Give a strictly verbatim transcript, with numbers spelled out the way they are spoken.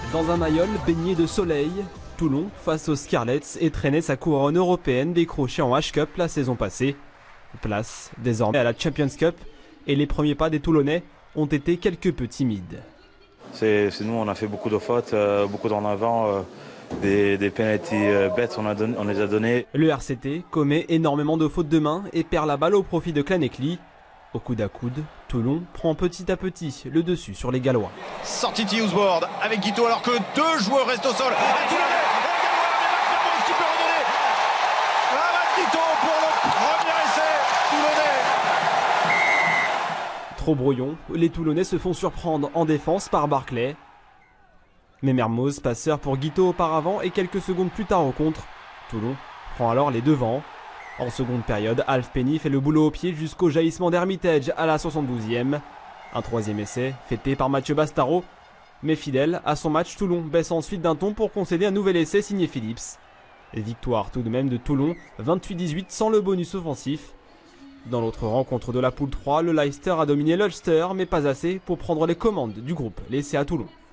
Dans un Mayol baigné de soleil, Toulon face aux Scarlets et traînait sa couronne européenne décrochée en H-Cup la saison passée. Place désormais à la Champions Cup et les premiers pas des Toulonnais ont été quelque peu timides. C'est nous, on a fait beaucoup de fautes, euh, beaucoup d'en avant, euh, des, des penalty euh, bêtes, on, a donné, on les a donnés. Le R C T commet énormément de fautes de main et perd la balle au profit de Clanecli. Au coude à coude, Toulon prend petit à petit le dessus sur les Gallois. Sortie de Houseboard avec Guito alors que deux joueurs restent au sol. Ah, Toulonnais, et qui peut redonner. Ah, Guito pour le premier essai toulonnais. Trop brouillon, les Toulonnais se font surprendre en défense par Barclay. Mais Mermoz, passeur pour Guito auparavant et quelques secondes plus tard au contre, Toulon prend alors les devants. En seconde période, Alf Penny fait le boulot au pied jusqu'au jaillissement d'Hermitage à la soixante-douzième. Un troisième essai, fêté par Mathieu Bastaro. Mais fidèle à son match, Toulon baisse ensuite d'un ton pour concéder un nouvel essai signé Phillips. Et victoire tout de même de Toulon, vingt-huit dix-huit sans le bonus offensif. Dans l'autre rencontre de la poule trois, le Leicester a dominé l'Ulster, mais pas assez pour prendre les commandes du groupe laissé à Toulon.